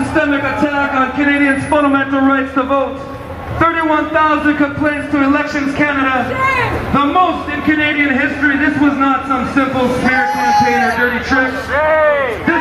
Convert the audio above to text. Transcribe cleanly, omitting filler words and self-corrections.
systemic attack on Canadians' fundamental rights to vote. 31,000 complaints to Elections Canada, the most in Canadian history. This was not some simple smear campaign or dirty tricks. This